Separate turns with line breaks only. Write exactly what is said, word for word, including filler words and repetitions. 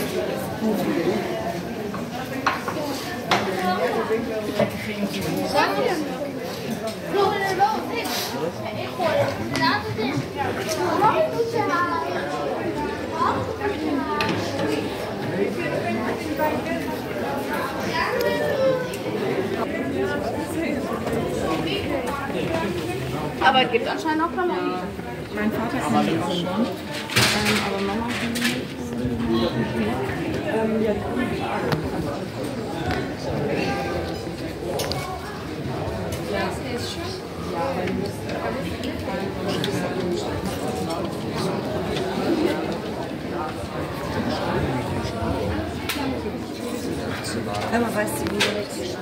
Aber es gibt anscheinend auch Klamotten.
Mein Vater kann die auch schon. Ähm, aber Mama kann die nicht. Ähm, ja, wenn man weiß, wie wir richtig